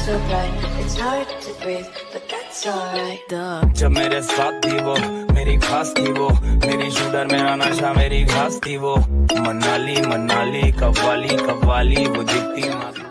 so bright, it's hard to breathe, but that's alright. जब मेरे साथ थी वो, मेरी खास थी वो, मेरी शूटर मेरा नशा मेरी घास थी वो। मनाली मनाली कव्वाली कव्वाली वो दिखती